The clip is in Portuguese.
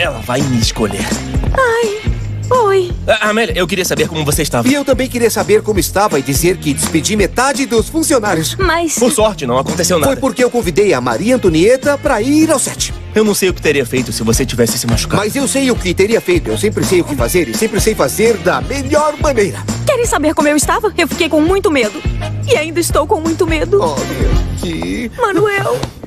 ela vai me escolher. Oi. Amélia, eu queria saber como você estava. E eu também queria saber como estava e dizer que despedi metade dos funcionários. Mas... Por sorte, não aconteceu nada. Foi porque eu convidei a Maria Antonieta pra ir ao set. Eu não sei o que teria feito se você tivesse se machucado. Mas eu sei o que teria feito. Eu sempre sei o que fazer e sempre sei fazer da melhor maneira. Querem saber como eu estava? Eu fiquei com muito medo. E ainda estou com muito medo. Oh, meu, que... Manuel...